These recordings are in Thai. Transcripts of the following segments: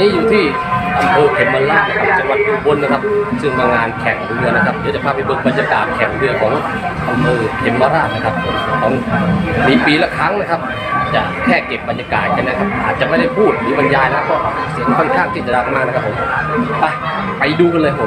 นี้อยู่ที่อำเภอเขมราชนะครับจังหวัดอุบลนะครับซึ่งมางานแข่งเรือนะครับเดี๋ยวจะพาไปดูบรรยากาศแข่งเรือของอำเภอเขมราชนะครับของมีปีละครั้งนะครับจะแค่เก็บบรรยากาศกันนะครับอาจจะไม่ได้พูดหรือบรรยายนะเพราะเสียงค่อนข้างที่จะดังมากนะครับผมไปดูกันเลยผม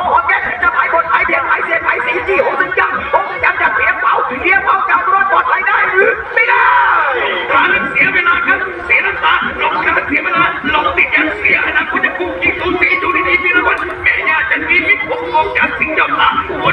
ที่หูซึ่งยังจากเพียงเผาเก่ารถปลอดภัยได้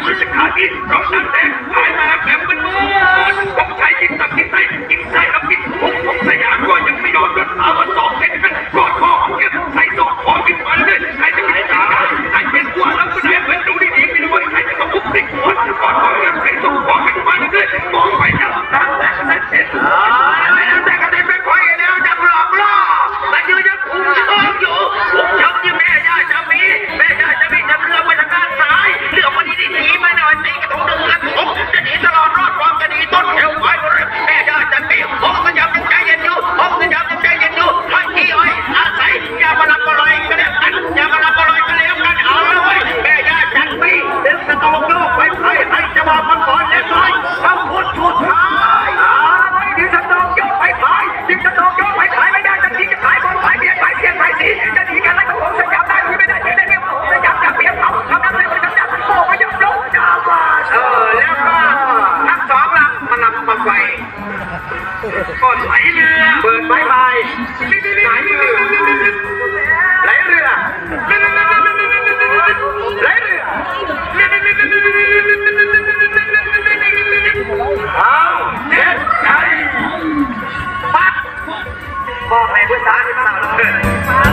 พุทธคานี้เราตั้งแต่หายมาแบบมันมืดผมใช้กินตับกินไส้กินไส้แล้วกินผมใส่ยาก็ยังไม่ยอมรถเอามา2 เส้นกันกอดคอของแกใส่ส่งคอกินมาเลยใครจะกินได้ใครเป็นหัวแล้วก็ได้เป็นดูดีๆไม่รู้ว่าใครจะมาคุกติดหัวกอดคอกันใส่ส่งคอกินมาเลยมองไปแล้วตั้งแต่เส้นแต่ก็ได้เป็นควายแล้วจะหลอกล่อแต่ยืนยังคุมช่องอยู่คุมช่องที่แม่ย่าจะมีจะเรือไปทางด้านซ้ายเรือวันนี้หนีมาหน่อยตีกระทงหนึ่งกระทงจะหนีตลอดรอดความจะหนีต้นแถวไว้แม่ย่าจะมีผมก็ยังใจเย็นอยู่ให้ที่อ้อยอาศัยอย่ามาลับมาลอยกันแล้วกันอย่ามาลับมาลอยกันแล้วกันเอาเลยแม่ย่าจันมีดึงกระทงโลกไปให้จะมาพักผ่อนเล็กน้อยทำพูดสุดท้ายดึงกระทงโยกไปขายไม่ได้จะทิ้งจะขายบอลขายเบียร์ขายเสียงขายสีจะหนีกันแล้วก็ผมจะจับได้ที่ไม่ได้ได้แค่ว่าผมจะจับเบียร์เขาทำนั้นเลยมันจับโอ้ยยกลงจับแล้วก็ทั้ง2 ลำมันนำมาไฟก็ไหลเรือเปิดไม้พายไหลเรือเอาเด็ดใจปักบอกให้ผู้สาวที่สาวเดิน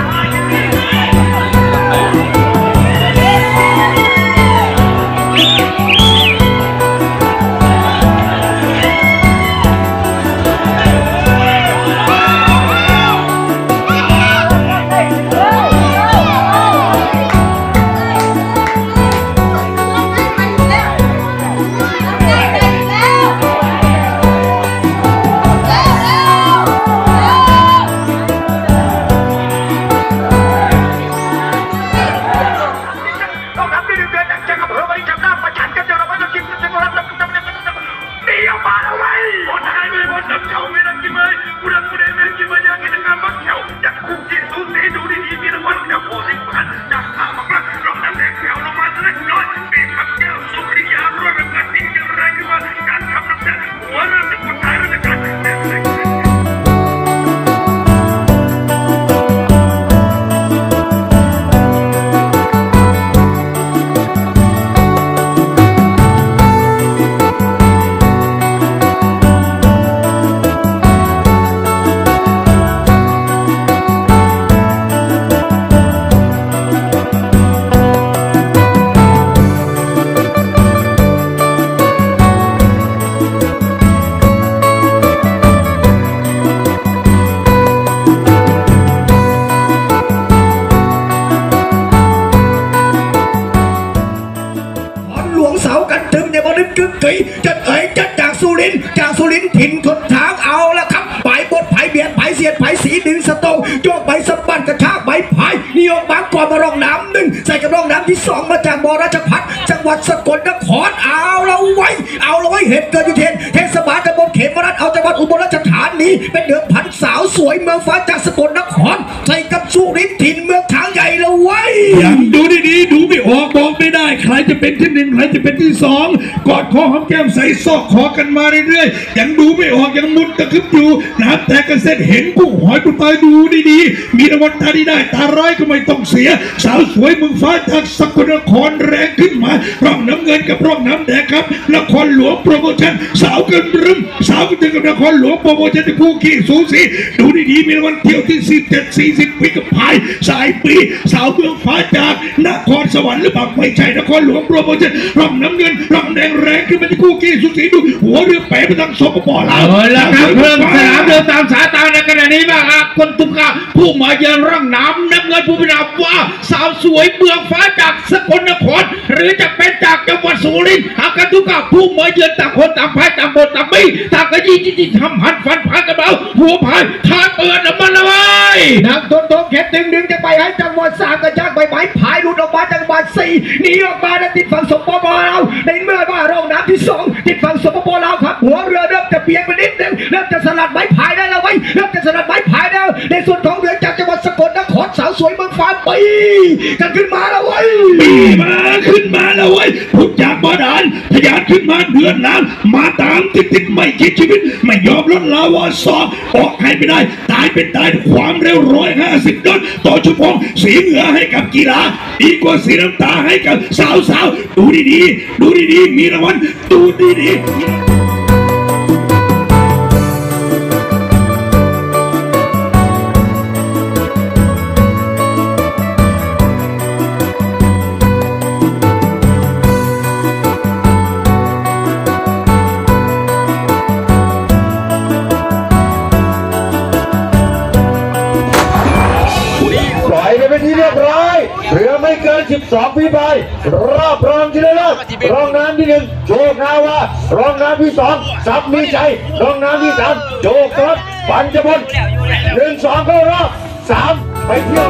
จัดจากสุรินทร์ถิ่นทนทางเอาละครับไปบดไผ่เบียดไผ่เสียดไผ่สีดินสตงโยกใบสะบัดกระชากใบไผ่นิยมบางก่อนมาร่องน้ำ1ใส่กับร่องน้ำที่2มาจากบ่อราชพัฒน์จังหวัดสกลนครเอาละไว้เหตุเกิดอยู่เทศบาลตำบลเขมราชเอาจังหวัดอุบลราชธานีเป็นเดิมพันสาวสวยเมืองฟ้าจากสกลนครใส่กับสุรินทร์ถิ่นเมืองช้างใหญ่ละไว้ยังดูดีๆดูไม่ออกบอกไม่ได้ใครจะเป็นที่1ใครจะเป็นที่2กอดคอหอมแก้มใส่ซอกคอกันมาเรื่อยๆยังดูไม่ออกยังมุนตะคึบอยู่น้ำแตกกันเส้นเห็นกุ้งหอยปูปลาดูดีๆมีรางวัลตาดีได้ตาร้ายก็ไม่ต้องเสียสาวสวยเมืองฟ้าจากสกลนครแรงขึ้นมาร่องน้ำเงินกับร่องน้ำแดงครับนครหลวงโปรโมชั่นสาวกันรึมสาวกันกับนครหลวงโปรโมชั่นคู่ขี้สูสีดูดีๆมีรางวัลเที่ยวที่47-40ปีกับพายสายปีสาวเมืองฟ้าจากนครสวรรค์หรือเปล่าไม่ใช่นครหลวงโปรโมชั่นร่องน้ำเงินร่องแดงแรงขึ้นมาที่คู่ขี้สูสีดูหัวเรือแปะไปทางสปป.ลาวแล้วครับเพิ่มสนามเดินตามสายตาในขณะนี้บ้างครับคนตุ้มกาผู้มาเยือนร่องน้ำน้ำเงินผู้พิจารณาว่าสาวสวยเมืองฟ้าจากสกลนครหรือจะเป็นจากจังหวัดสุรินทร์หากกันทุกข์ผู้มาเยือนต่างคนต่างพายต่างบทต่างบี้ต่างกระยี่ที่ทำหันฟันพายกันเบาหัวพายทาเปิดน้ำมันละไว้นักต้นเข็ดดึงจะไปให้จังหวัด3กระชากใบไม้พายหลุดออกมาจังหวัด4หนีออกมาและติดฝั่งสปป.ลาวในเมื่อว่าร่องน้ำที่2ติดฝั่งสปป.ลาวครับหัวเรือเริ่มจะเปียกไปนิดนึงเริ่มจะสลัดไม้พายได้แล้วไว้เริ่มจะสลัดไม้พายแล้วในส่วนของเรือจากจังหวัดสกลนคครสาวสวยเมืองฟ้าปีกันขึ้นมาแล้วเว้ยปีมาขึ้นมาแล้วเว้ยพุทธจากบาดาลทะยานขึ้นมาเดือนน้ำมาตามติดไม่คิดชีวิตไม่ยอมลดลาวาสอบออกให้ไม่ได้ตายเป็นตายความเร็ว150 น็อตต่อชั่วโมงเสียเหงื่อให้กับกีฬาดีกว่าเสียน้ำตาให้กับสาวๆดูดีๆมีรางวัลดูดีๆเป็นที่เรียบร้อยเหลือไม่เกิน12 ฝีพายรอบรองชนะเลิศรองน้ำที่ 1โชคนาวารองน้ำที่ 2ซับมีชัยรองน้ำที่ 3โชครถปัญจพล1-2เข้ารอบ3ไปเที่ยว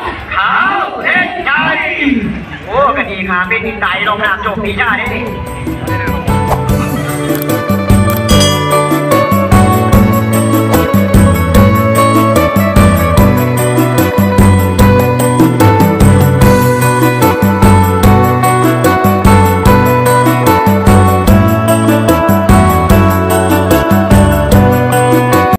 โอ้กะดีค่ะเป็นนิสัยลงน้ำโจกปีชาได้ดิ